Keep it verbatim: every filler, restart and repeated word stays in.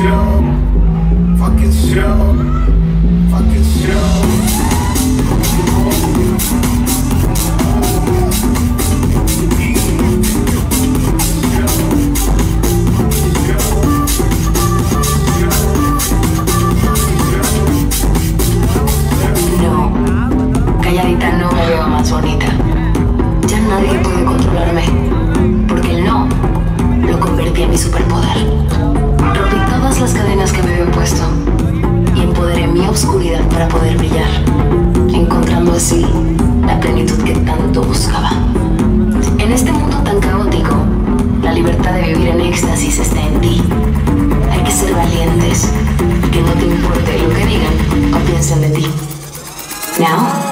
show, fucking show, fucking show. No me veo más bonita. Ya nadie puede controlarme, porque el no lo convertí en mi superpoder. Rompí todas las cadenas que me había puesto y empoderé mi oscuridad para poder brillar, encontrando así la plenitud que tanto buscaba. En este mundo tan caótico, la libertad de vivir en éxtasis está en ti. Hay que ser valientes y que no te importe lo que digan o piensen de ti. Now